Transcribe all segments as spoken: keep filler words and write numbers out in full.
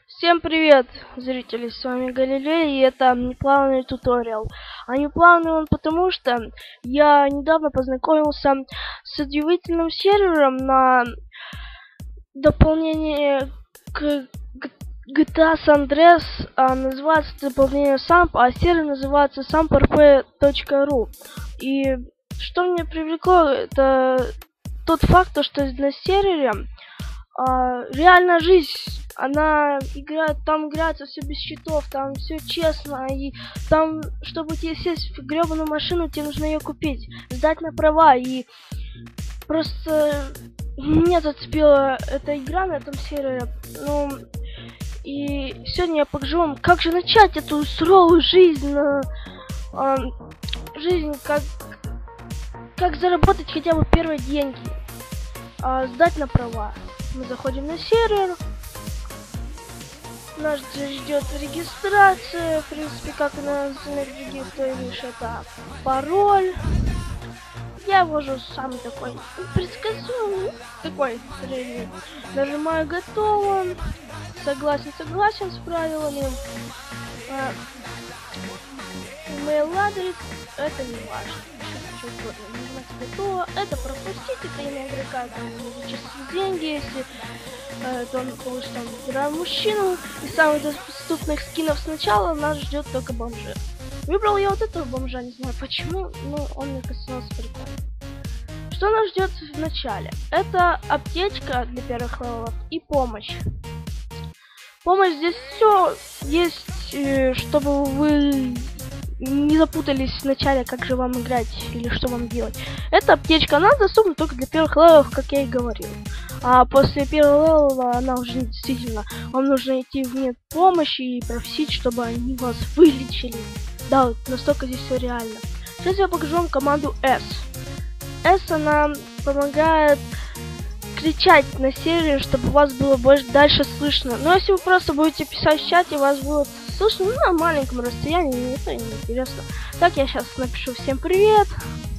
Всем привет, зрители, с вами Галилей, и это неплавный туториал. А неплавный он потому, что я недавно познакомился с удивительным сервером на дополнение к джи ти эй San Andreas. А, называется дополнение самп, а сервер называется самп эр пи точка ру. И что меня привлекло, это тот факт, что на сервере а, реальная жизнь. Она играет, там играется все без счетов, там все честно, и там, чтобы тебе сесть в гребаную машину, тебе нужно ее купить, сдать на права, и просто меня зацепила эта игра на этом сервере. Ну, и сегодня я покажу вам, как же начать эту суровую жизнь, на, э, жизнь, как, как заработать хотя бы первые деньги, э, сдать на права. Мы заходим на сервер. Нас ждет регистрация, в принципе, как и на других, то лишь это пароль. Я ввожу самый такой предсказуемый, такой средний. Нажимаю готово, согласен, согласен с правилами. Email адрес, это не важно. Нажимать готово, это пропустить, это имя игрока, это чистые деньги, если то он получит там выбираем мужчину. Из самых доступных скинов сначала нас ждет только бомжи. Выбрал я вот этого бомжа, не знаю почему, но он мне казался прикольным. Что нас ждет в начале? Это аптечка для первых левелов и помощь. Помощь здесь все есть, чтобы вы не запутались в начале, как же вам играть или что вам делать. Эта аптечка, она доступна только для первых левелов, как я и говорил. А после первого левела она уже действительно, вам нужно идти в нет помощи и просить, чтобы они вас вылечили. Да, вот настолько здесь все реально. Сейчас я покажу вам команду S. S, она помогает кричать на сервере, чтобы вас было больше дальше слышно. Но если вы просто будете писать в чате, вас будет слышно ну, на маленьком расстоянии, это не интересно. Так, я сейчас напишу всем привет.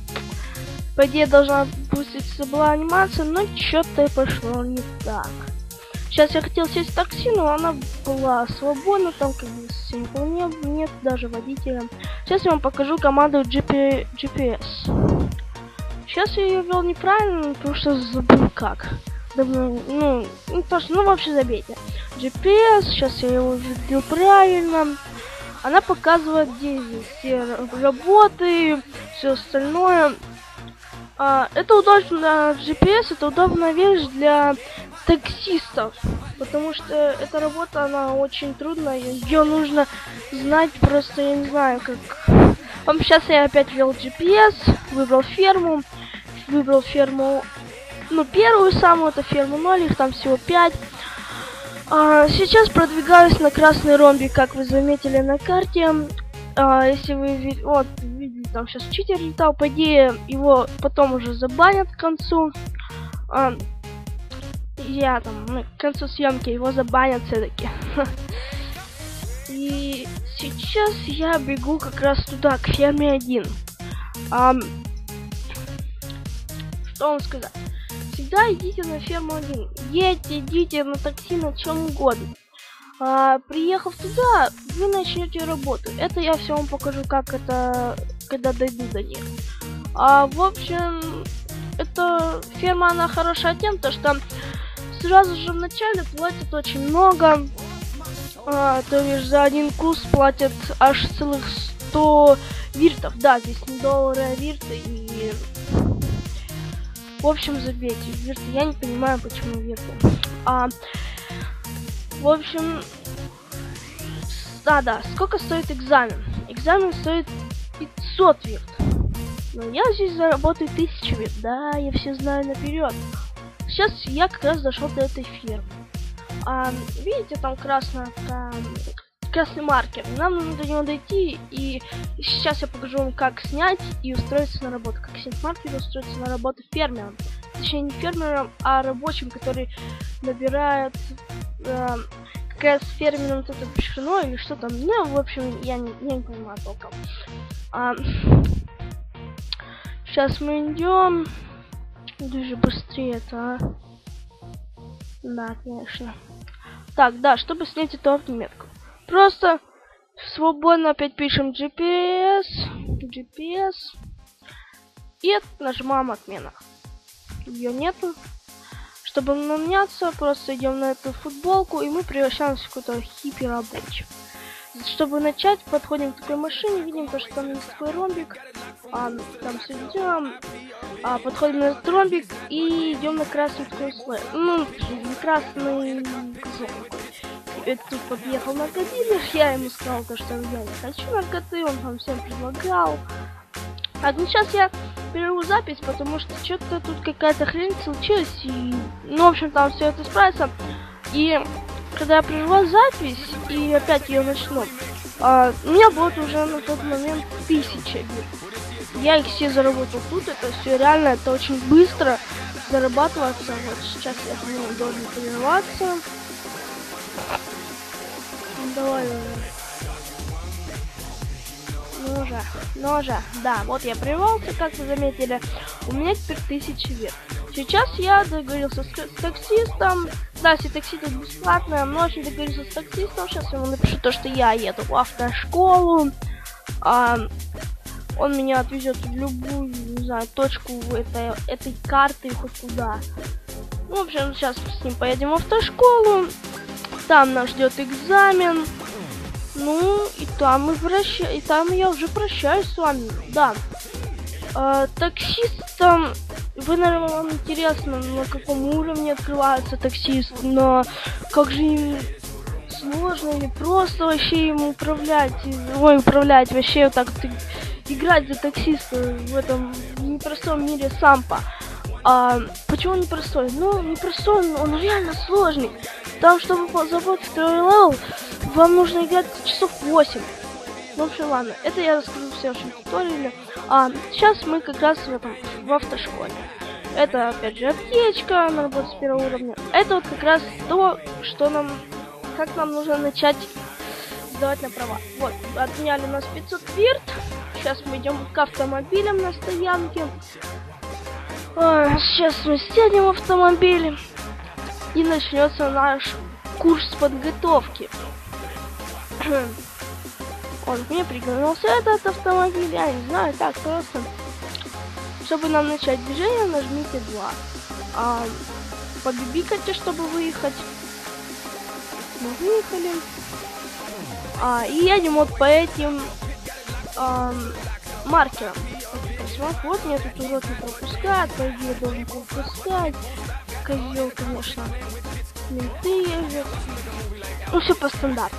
По идее должна пуститься была анимация, но что-то пошло не так. Сейчас я хотел сесть в такси, но она была свободна, там как бы никого нет, нет даже водителя. Сейчас я вам покажу команду джи пи эс. Сейчас я ее ввел неправильно, потому что забыл как. Давно, ну, не то, что, ну вообще забейте. джи пи эс, сейчас я его ввел правильно. Она показывает, где здесь все работы, все остальное. А, это удобно, джи пи эс, это удобная вещь для таксистов, потому что эта работа, она очень трудная, ее нужно знать просто, я не знаю, как... Вам сейчас я опять ввел джи пи эс, выбрал ферму, выбрал ферму, ну, первую самую, это ферму ноль, их там всего пять. А, сейчас продвигаюсь на красный ромбик, как вы заметили на карте. А, если вы, вот, видите, там сейчас читер летал, по идее, его потом уже забанят к концу. А, я там, ну, к концу съемки его забанят все-таки. И сейчас я бегу как раз туда, к ферме один. А, что вам сказать? Всегда идите на ферму один. Едьте, идите на такси, на чем угодно. А, приехав туда, вы начнете работу. Это я все вам покажу, как это, когда дойду до них. А, в общем, эта ферма, она хорошая тем, то что сразу же в начале платят очень много. А, то лишь за один курс платят аж целых сто виртов. Да, здесь не доллары, а вирты. И в общем, забейте вирты. Я не понимаю, почему вирты. А, в общем, да, да, сколько стоит экзамен? Экзамен стоит пятьсот вирт. Но я здесь заработаю тысячу вирт. Да, я все знаю наперед. Сейчас я как раз дошел до этой фермы. А, видите, там красная, там, красный маркер. Нам нужно до него дойти, и сейчас я покажу вам, как снять и устроиться на работу. Как снять маркер и устроиться на работу фермером. Точнее, не фермером, а рабочим, который набирает э, как раз фермером тут пшено или что там. Ну, в общем, я не, я не понимаю толком. А, сейчас мы идем. Даже быстрее это, а? Да, конечно. Так, да, чтобы снять эту отметку. Просто свободно опять пишем джи пи эс. джи пи эс. И нажимаем отмена. Ее нету. Чтобы наменяться, просто идем на эту футболку, и мы превращаемся в какой-то хиппи рабочий. Чтобы начать, подходим к такой машине, видим то, что там есть такой ромбик. А, там все идем. А, подходим на этот ромбик и идем на красный такой слой. Ну, не красный зон. Это тут подъехал наркодилер, я ему сказал, то, что я не хочу наркоты, он там всем предлагал. Так, ну сейчас я беру запись, потому что что-то тут какая-то хрень случилась, и, ну, в общем, там все это справится. И когда я прерву запись и опять ее начну, а, у меня будет уже на тот момент тысяча. Я их все заработал тут, это все реально, это очень быстро зарабатываться. Вот сейчас я ну, должен тренироваться. Давай уже. Ну уже, ну уже, да, вот я прервался, как вы заметили. У меня теперь тысяча вверх. Сейчас я договорился с, с таксистом. Да, если такси тут бесплатное, но очень договорился с таксистом. Сейчас я ему напишу то, что я еду в автошколу. А, он меня отвезет в любую, не знаю, точку этой, этой карты, хоть куда. Ну, в общем, сейчас с ним поедем в автошколу. Там нас ждет экзамен. Ну, и там мы проща... и там я уже прощаюсь с вами. Да. А, таксистам, вы, наверное, вам интересно, на каком уровне открывается таксист, но как же им сложно или просто вообще им управлять, ой, управлять, вообще вот так вот играть за таксиста в этом непростом мире сампа. А, почему непростой? Ну, непростой, он реально сложный. Там, чтобы заработать второй левел, вам нужно играть часов восемь. Ну, в общем, ладно, это я расскажу в следующем туториале. А сейчас мы как раз в этом, в автошколе. Это, опять же, аптечка, на работу с первого уровня. Это вот как раз то, что нам, как нам нужно начать сдавать на права. Вот, отменяли у нас пятьсот вирт. Сейчас мы идем к автомобилям на стоянке. А, сейчас мы сядем в автомобиль. И начнется наш курс подготовки. Он мне приглянулся этот автомобиль, я не знаю, так просто. Чтобы нам начать движение, нажмите два. А, побибикайте, чтобы выехать. Мы выехали. А, и едем вот по этим а, маркерам. Вот мне тут урод не пропускает, по идее должен пропускать. Козел, конечно. Менты ездят. Ну, все по стандарту.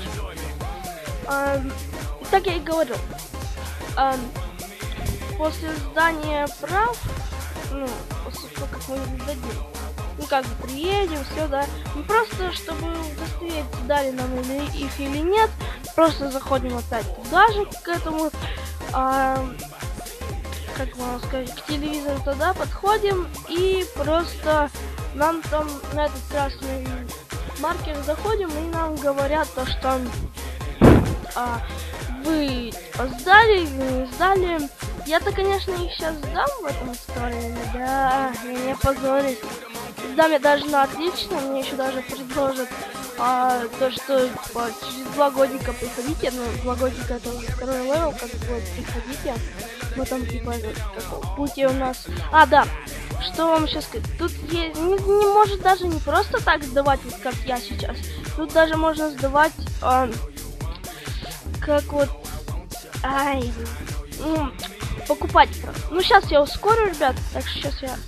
А, так я и говорю. А, после сдания прав, ну, после того, как мы их сдадим, ну, как бы приедем, все, да. Не просто, чтобы удостоверить, дали нам или, их или нет, просто заходим опять туда же, к этому, а, как можно сказать, к телевизору туда подходим и просто нам там на этот красный маркер заходим и нам говорят то, что а, вы сдали или не сдали. Я-то, конечно, их сейчас сдам в этом туториале, да, я не позорюсь. Сдам я даже на отлично, мне еще даже предложат а, то, что типа, через два годика приходите, ну, два годика это уже второй левел, как бы приходите. Мы там типа в пути у нас. А, да, что вам сейчас сказать? Тут есть, не, не может даже не просто так сдавать, вот как я сейчас. Тут даже можно сдавать а, как вот, ай, ну, покупать просто. Ну, сейчас я ускорю, ребят, так что сейчас я...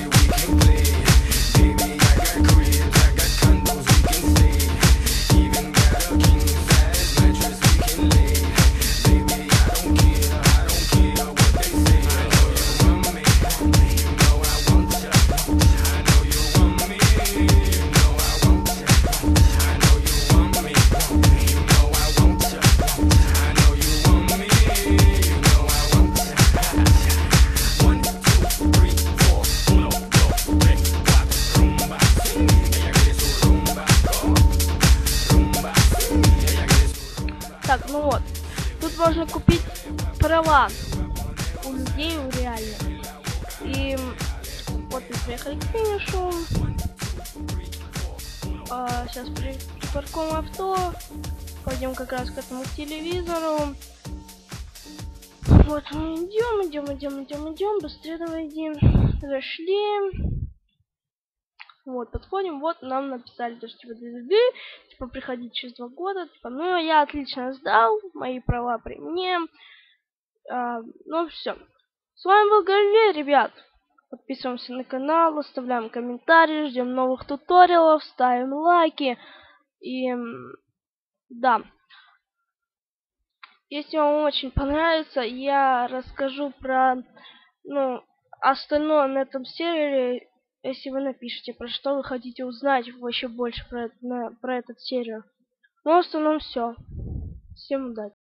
Even права у людей, у реально. И вот мы приехали к финишу. А, сейчас при, припаркуем авто. Пойдем как раз к этому телевизору. Вот мы идем, идем, идем, идем, идем. Быстрее давай идем. Зашли. Вот, подходим, вот нам написали, то, что типа, типа приходить через два года, типа, ну я отлично сдал, мои права при мне, а, ну все. С вами был Галилей, ребят. Подписываемся на канал, оставляем комментарии, ждем новых туториалов, ставим лайки и да. Если вам очень понравится, я расскажу про, ну, остальное на этом сервере. Если вы напишите, про что вы хотите узнать еще больше про, на, про этот сервер. Ну, в основном все. Всем удачи.